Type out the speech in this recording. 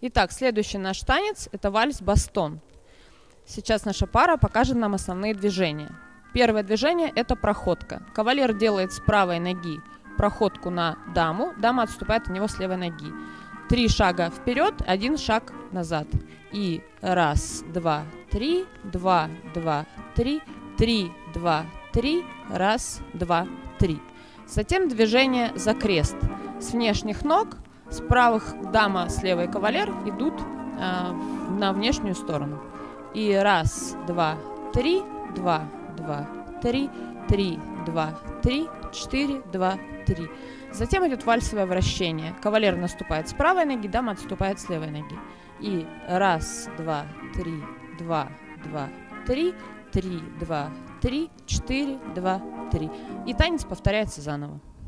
Итак, следующий наш танец – это вальс-бастон. Сейчас наша пара покажет нам основные движения. Первое движение – это проходка. Кавалер делает с правой ноги проходку на даму, дама отступает от него с левой ноги. 3 шага вперед, 1 шаг назад. И раз, два, три, 2, 2, 3, 3, 2, 3, раз, два, 3. Затем движение за крест. С внешних ног, с правых дама, с левой кавалер идут на внешнюю сторону. И раз, два, три, 2, 2, 3, 3, 2, 3, 4, 2, 3. Затем идет вальсовое вращение. Кавалер наступает с правой ноги, дама отступает с левой ноги. И раз, два, три, 2, 2, 3, 3, 2, 3, 4, 2, 3. И танец повторяется заново.